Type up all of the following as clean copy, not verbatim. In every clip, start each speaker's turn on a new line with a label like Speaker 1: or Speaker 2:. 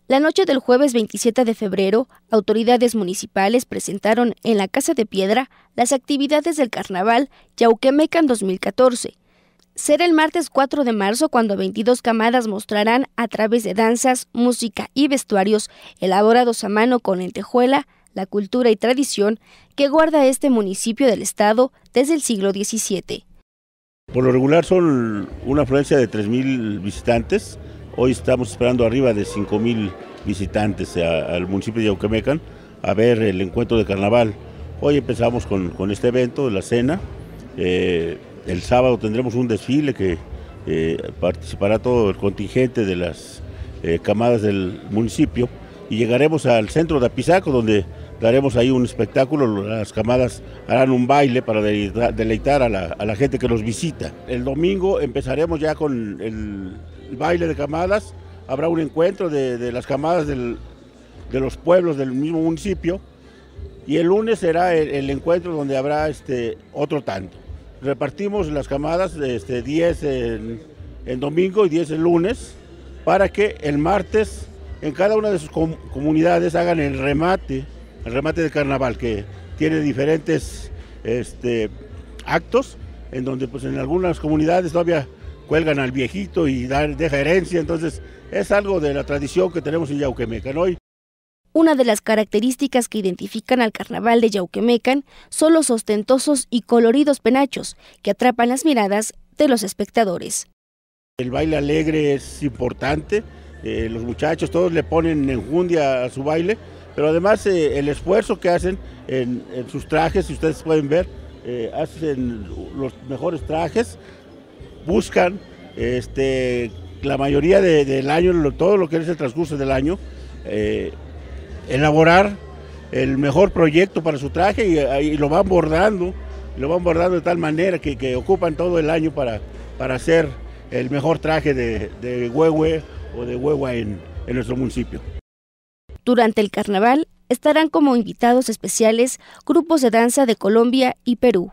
Speaker 1: La noche del jueves 27 de febrero, autoridades municipales presentaron en la Casa de Piedra las actividades del Carnaval Yauquemecan 2014. Será el martes 4 de marzo cuando 22 camadas mostrarán a través de danzas, música y vestuarios elaborados a mano con lentejuela, la cultura y tradición que guarda este municipio del estado desde el siglo XVII.
Speaker 2: Por lo regular son una afluencia de 3,000 visitantes. Hoy estamos esperando arriba de 5,000 visitantes al municipio de Yauquemecan a ver el encuentro de carnaval. Hoy empezamos con este evento, la cena. El sábado tendremos un desfile que participará todo el contingente de las camadas del municipio y llegaremos al centro de Apizaco, donde daremos ahí un espectáculo. Las camadas harán un baile para deleitar a la gente que nos visita. El domingo empezaremos ya con el baile de camadas. Habrá un encuentro de las camadas de los pueblos del mismo municipio, y el lunes será el encuentro donde habrá otro tanto. Repartimos las camadas, 10 en domingo y 10 el lunes, para que el martes en cada una de sus comunidades hagan el remate de carnaval, que tiene diferentes actos, en donde pues en algunas comunidades todavía cuelgan al viejito y deja herencia. Entonces es algo de la tradición que tenemos en Yauquemecan hoy.
Speaker 1: Una de las características que identifican al carnaval de Yauquemecan son los ostentosos y coloridos penachos que atrapan las miradas de los espectadores.
Speaker 2: El baile alegre es importante, los muchachos todos le ponen enjundia a su baile, pero además el esfuerzo que hacen en sus trajes, si ustedes pueden ver, hacen los mejores trajes, buscan la mayoría del año, todo lo que es el transcurso del año, elaborar el mejor proyecto para su traje y lo van bordando de tal manera que ocupan todo el año para hacer el mejor traje de huehue o de huehua en nuestro municipio.
Speaker 1: Durante el carnaval estarán como invitados especiales grupos de danza de Colombia y Perú.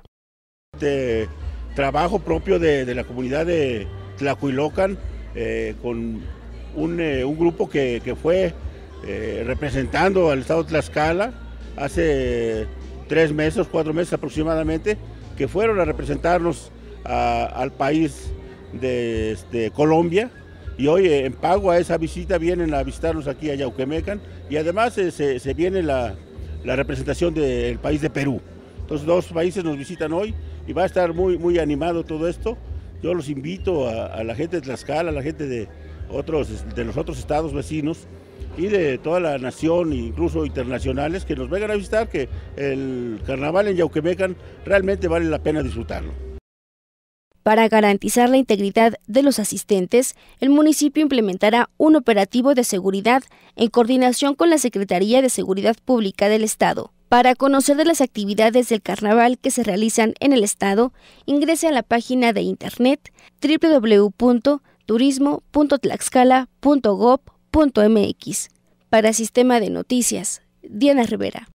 Speaker 2: Trabajo propio de la comunidad de Tlahuilocan, con un grupo que fue representando al estado de Tlaxcala hace 3 meses, 4 meses aproximadamente, que fueron a representarnos al país de Colombia, y hoy en pago a esa visita vienen a visitarnos aquí a Yauquemecan, y además se viene la representación del país de Perú. Entonces 2 países nos visitan hoy y va a estar muy animado todo esto. Yo los invito a la gente de Tlaxcala, a la gente de los otros estados vecinos y de toda la nación, incluso internacionales, que nos vengan a visitar, que el carnaval en Yauquemecan realmente vale la pena disfrutarlo.
Speaker 1: Para garantizar la integridad de los asistentes, el municipio implementará un operativo de seguridad en coordinación con la Secretaría de Seguridad Pública del Estado. Para conocer de las actividades del carnaval que se realizan en el estado, ingrese a la página de internet www.turismo.tlaxcala.gov.mx. Para Sistema de Noticias, Diana Rivera.